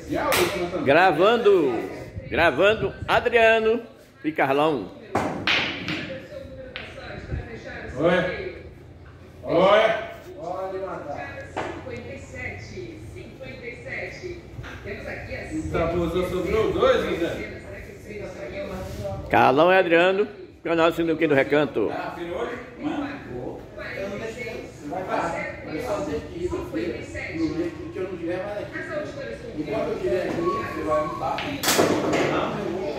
E a última também. Gravando Adriano e Carlão. Oi. Olha. Pode matar. 57. Temos aqui assim. Sobrou dois, José? Carlão e Adriano, canal Sinuquinha do Recanto. Ah, filho, hoje? Vai parar. Vai só dizer que isso foi no dia que eu não tiver mais aqui. Enquanto eu estiver aqui, você vai me dar. Não, eu vou.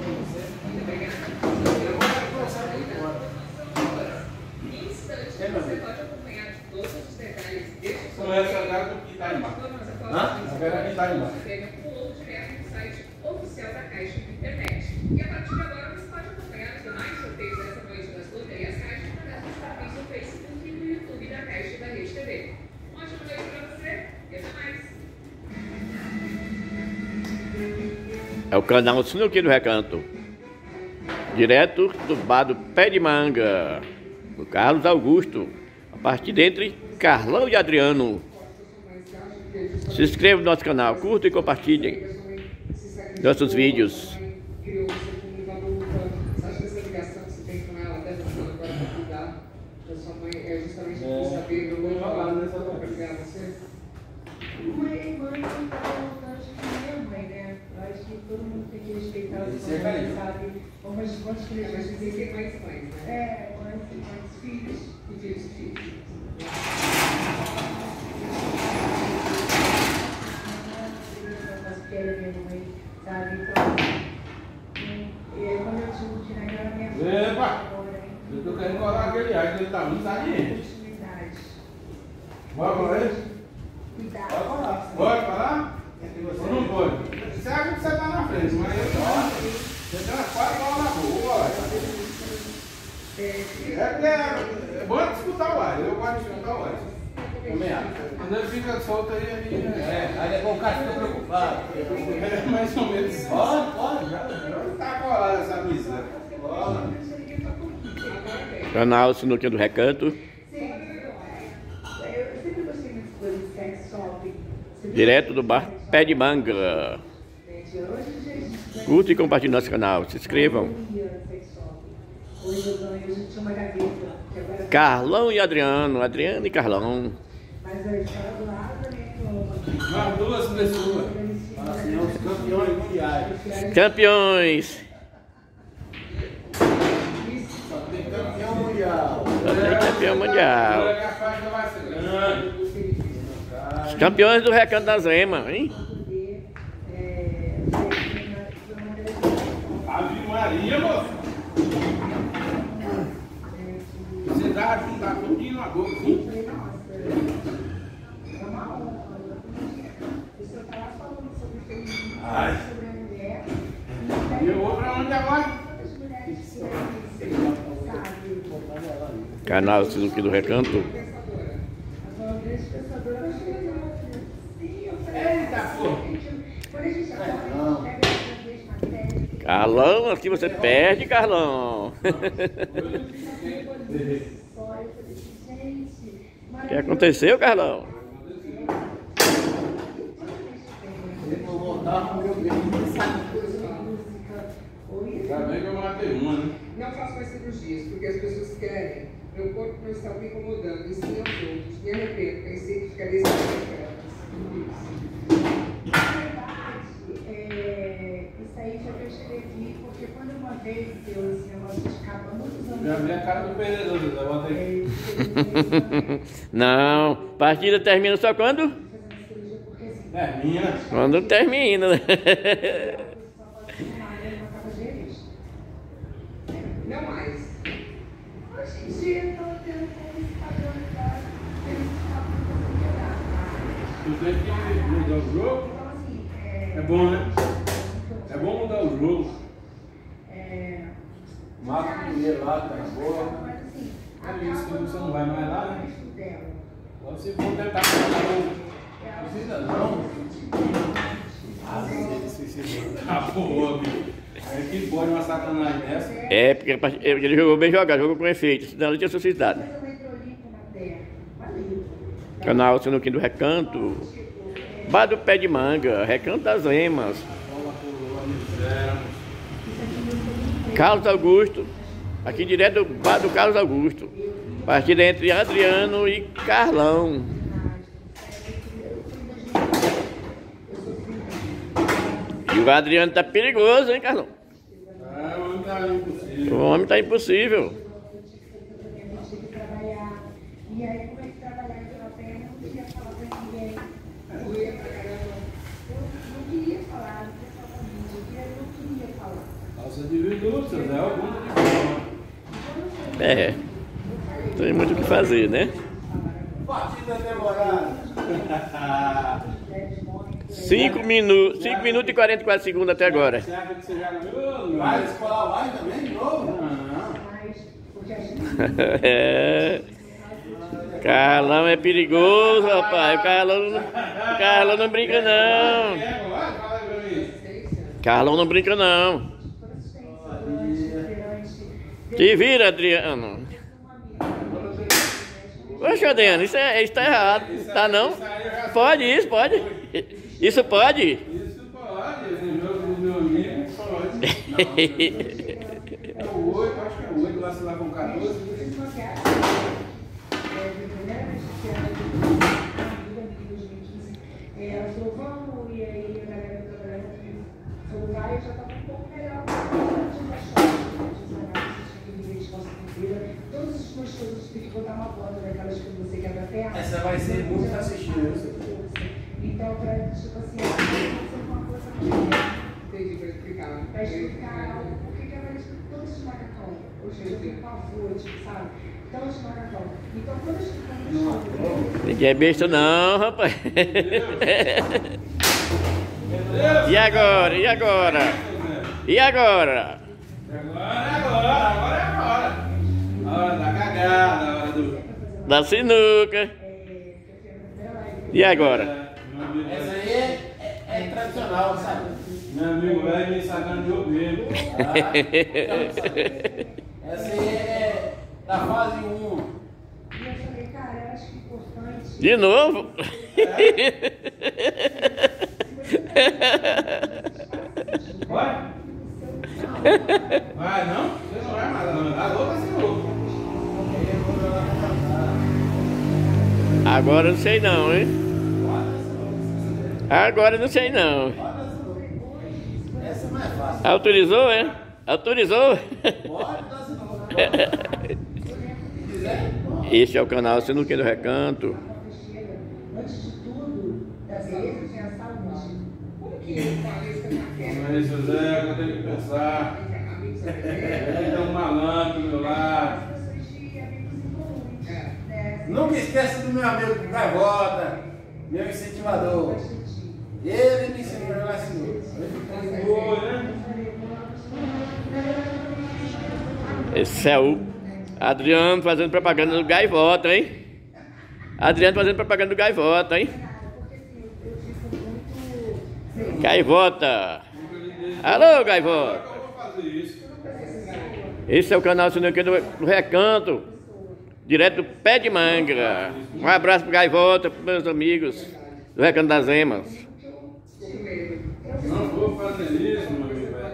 Você pode acompanhar todos os detalhes deste Começa a dar com o que está embaixo. Hã? Agora que está embaixo. Pulou direto no site oficial da Caixa de internet. E a partir de agora você pode acompanhar os demais sorteios dessa noite das loterias Caixa através dos perfis no Facebook e no YouTube da Caixa e da Rede TV. Uma ótima noite para você e até mais. É o canal Sinuquinha do Recanto. Direto do bar do Pé de Manga, do Carlos Augusto. A partir dentre Carlão e Adriano. Se inscreva no nosso canal, curta e compartilhem nossos vídeos. Todo mundo tem que respeitar as mães, sabe? Quantos filhos? Mas dizer mães e mães, né? É, mães e mães, filhos e filhos e filhos. Sabe? Então, quando eu tive naquela minha vida. Epa! Eu tô querendo colar aquele ar que ele tá muito saliente. Bora colar ele? Cuidado. Bora colar. Pode colar? Ou não pode? Você acha que você tá na frente, mas eu tô. Você tem umas 4 bolas na boa. É bom disputar o ar, eu gosto de disputar o ar. Também acho. Quando ele fica solto aí, Aí depois o cara fica preocupado. é mais ou menos isso. Pode, já. Tá colada essa misa. Canal Sinuquinha do Recanto. Eu sempre gostei muito de coisa de sex shopping. Direto do bar Pé de Manga. Curta e compartilhe nosso canal. Se inscrevam. Hoje eu tinha uma gaveta. Carlão e Adriano. Adriano e Carlão. Mas a história do lado, né? As duas pessoas. Assim, os campeões mundiais. Campeões. Só tem campeão mundial. Só tem campeão mundial. Agora que a faixa vai ser grande. Os campeões do Recanto das Remas, hein? Ave Maria, moço. Você dá a juntar tudinho na boca, sim? Ai. E eu vou pra onde agora? Canal Sinuquinha do Recanto. Eita, pô. Carlão, aqui você perde, Carlão. O que aconteceu, Carlão? Eu vou voltar pro meu bem. Ainda bem que eu matei uma, né? Não faço mais cirurgias, porque as pessoas querem. Meu corpo não está me incomodando, ensino aos outros. Me arrependo, pensei que ficaria sem Na verdade, isso aí já eu escrevi, porque quando uma vez deu esse negócio de capa, muitos anos. Já vi a cara do perdedor, José. Bota aí. Não, partida termina só quando? Termina. Quando termina, né? Não mais. Hoje em dia, eu estou tendo como esse padrão de idade, eles estão Tu tem que mudar o jogo? Então, assim, É bom, né? É bom mudar o jogo. Mata o dinheiro lá, tá na boa. mas assim, É isso que você não vai mais lá, né? dela. Agora você for tentar mudar o jogo. Precisa não. Ah, ele suicidou. Ah, porra, bicho. É que pode uma sacanagem dessa. É, porque ele jogou bem jogado, jogou com efeito, senão ele tinha suscitado. Mas eu entro limpo na terra. Valeu. Canal Sinuquinha do Recanto. Bar do Pé de Manga, Recanto das Emas. Carlos Augusto, aqui direto do bar do Carlos Augusto. Partida entre Adriano e Carlão. E o Adriano tá perigoso, hein, Carlão? O homem tá impossível. O homem tá impossível. E aí, como é que trabalhar pela perna, eu não queria falar pra ninguém. Eu ia pra caramba. Eu não queria falar, não queria falar pra mim. Eu não queria falar. Nossa, dividiu, seu Zé, algum de É. Tem muito o que fazer, né? Partida demorada. 5 minutos e 44 segundos até agora. Você acha que você já ganhou? Vai escolar mais também de novo? Mas, porque a gente É. Carlão é perigoso, rapaz. O Carlão não brinca, não. Fala pra mim. Carlão não brinca, não. Te vira, Adriano. Poxa, Adriano, isso tá errado. Tá não? Pode isso, pode. Isso pode. Isso pode, esse jogo do meu amigo pode. É o 8, acho que é o 8, lá se lá com 14. Ela falou, vamos, e aí a galera do trabalho falou, vai, eu já estava um pouco melhor. Todos os meus coisas, tive que botar uma foto daquelas que você quebra a perna. Essa vai ser muito assistida. Então, para, tipo assim, fazer uma coisa pra Entendi, para explicar. Pra explicar por que ela todos esses macacão. Hoje eu tenho pavor, tipo, sabe? Todos os macacão. Então, quando eu estou Ninguém é besta, não, rapaz. E agora? E agora? E agora? Agora é a hora. A hora da cagada, a hora do... Da sinuca. E agora? Essa aí é tradicional, sabe? Meu amigo velho me sacando de ouro mesmo. Essa aí é da fase 1. E eu falei, cara, eu acho que é importante. De novo? Vai? Vai não? Você não vai mais não. A louca se louco. Agora eu não sei não, hein? Agora eu não sei não. Essa é mais fácil. Autorizou, é? Autorizou? Pode dar essa não. Este é o canal Sinuqueiro do Recanto. Antes de tudo, da beleza tem a saúde. Como que eu falo isso na perna? Mas, José, eu tenho que pensar. Ele é um malandro do meu lado. As pessoas de amigos em comuns. Né? Nunca esqueça do meu amigo Gaivota, meu incentivador. Ele me ensinou a jogar sinuca. Foi, né? Esse é o Adriano fazendo propaganda do Gaivota, hein? Adriano fazendo propaganda do Gaivota, hein? Porque assim, eu fico muito. Gaivota! Alô, Gaivota! Eu vou fazer isso. Esse é o canal Sinuqueiro do Recanto, direto do Pé de Manga. Um abraço pro Gaivota, pros meus amigos do Recanto das Emas. Não vou fazer isso, meu amigo velho.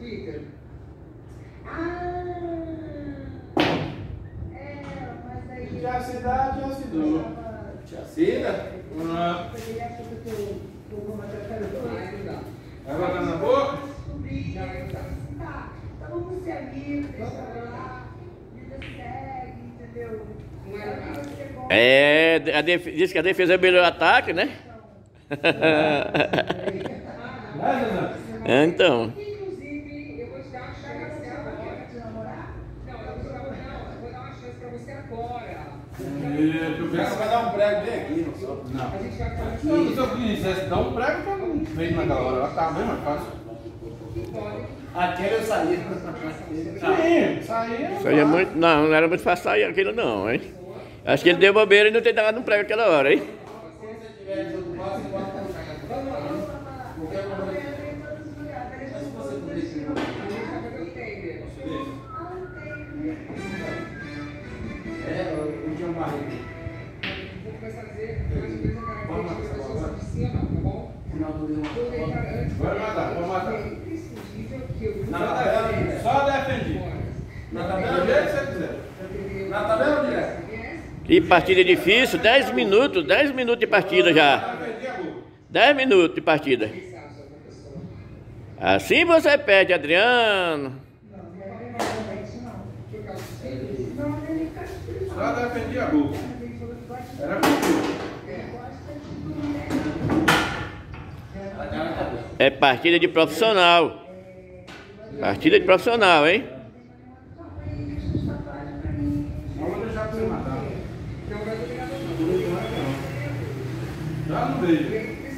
Mas aí. Já se dá, já se dou. Tia Cida? Ele acha que eu vou matar o cara. Vai botar na boca? Tá, então vamos ser amigos, deixa lá, vida segue, entendeu? É, diz que a defesa é o melhor ataque, né? Vai, José. Então, Inclusive, eu vou te dar uma chance agora. De namorar? Não, eu vou dar uma chance pra você agora. Ela vai dar um prego bem aqui, não só. Não. A gente vai fazer Se eu quisesse dar um prego, eu não fez naquela hora. Ela tava bem mais fácil. Aquele eu saí. Sim, saiu. isso aí é muito. Não era muito fácil sair aquilo, não, hein? Acho que ele deu bobeira e não ter dado um prego aquela hora, hein? É, o John Barreiro. começar a dizer mais ou menos a característica das pessoas de sim ou não, tá bom? Final do livro. Vou deitar antes. Vai matar, vai matar. É imprescindível que eu Na tabela, só defendi. Na Do tabela, jeito que você quiser. Na tabela, direto. E partida difícil, 10 minutos de partida já. Defendi a boca. 10 minutos de partida. Assim você perde, Adriano. Só defendi a boca. Era contigo. É partida de profissional. Partida de profissional, hein? Não vou deixar pra você matar. Já não vejo.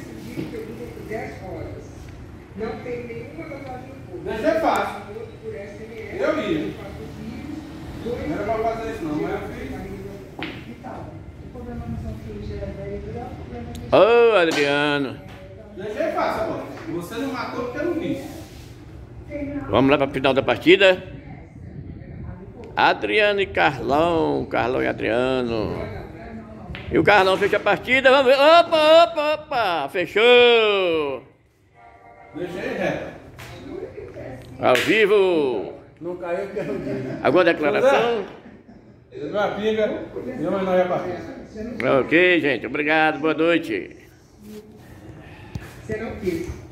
Não tem nenhuma tatuagem no corpo. Deixei fácil. Por SMS. Eu ia. Não Não era pra fazer isso não, mas eu fiz. O problema não são filhos de verdade, o problema é Ô, Adriano. Deixei fácil agora. Você não matou porque eu não quis. Vamos lá para o final da partida. Adriano e Carlão. Carlão e Adriano. E o Carlão fecha a partida. Vamos ver. Opa, opa, opa. Fechou. Deixei reto. Ao vivo. Não caiu porque eu disse. Alguma declaração? Deu uma pinga e uma não ia partir. Ok, gente. Obrigado. Boa noite. Você não quis.